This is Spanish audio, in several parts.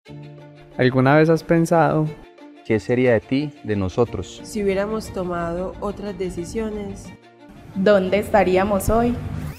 ¿Alguna vez has pensado ¿Qué sería de ti, de nosotros? Si hubiéramos tomado otras decisiones, ¿Dónde estaríamos hoy?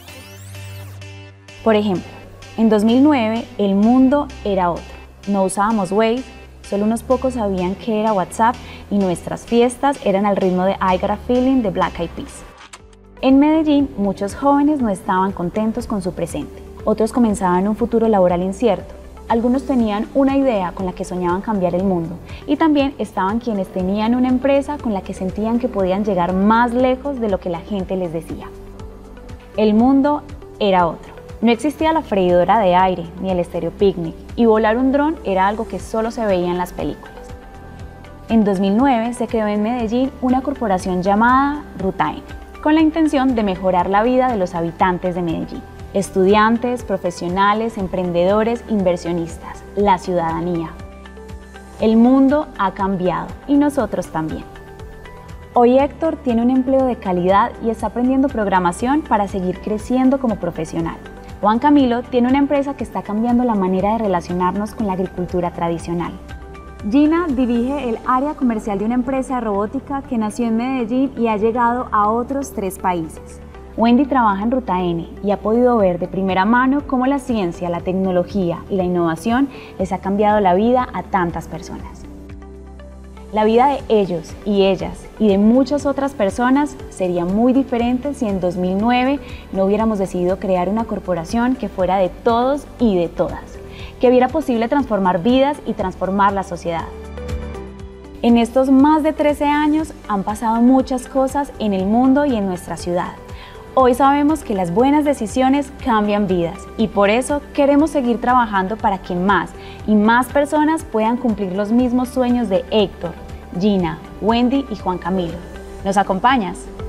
Por ejemplo, en 2009 el mundo era otro. No usábamos Waze, solo unos pocos sabían qué era WhatsApp y nuestras fiestas eran al ritmo de I Got a Feeling de Black Eyed Peas. En Medellín, muchos jóvenes no estaban contentos con su presente. Otros comenzaban un futuro laboral incierto. Algunos tenían una idea con la que soñaban cambiar el mundo y también estaban quienes tenían una empresa con la que sentían que podían llegar más lejos de lo que la gente les decía. El mundo era otro. No existía la freidora de aire ni el estéreo picnic y volar un dron era algo que solo se veía en las películas. En 2009 se creó en Medellín una corporación llamada Ruta N, con la intención de mejorar la vida de los habitantes de Medellín. Estudiantes, profesionales, emprendedores, inversionistas, la ciudadanía. El mundo ha cambiado y nosotros también. Hoy Héctor tiene un empleo de calidad y está aprendiendo programación para seguir creciendo como profesional. Juan Camilo tiene una empresa que está cambiando la manera de relacionarnos con la agricultura tradicional. Gina dirige el área comercial de una empresa de robótica que nació en Medellín y ha llegado a otros 3 países. Wendy trabaja en Ruta N y ha podido ver de primera mano cómo la ciencia, la tecnología y la innovación les ha cambiado la vida a tantas personas. La vida de ellos y ellas y de muchas otras personas sería muy diferente si en 2009 no hubiéramos decidido crear una corporación que fuera de todos y de todas, que viera posible transformar vidas y transformar la sociedad. En estos más de 13 años han pasado muchas cosas en el mundo y en nuestra ciudad. Hoy sabemos que las buenas decisiones cambian vidas y por eso queremos seguir trabajando para que más y más personas puedan cumplir los mismos sueños de Héctor, Gina, Wendy y Juan Camilo. ¿Nos acompañas?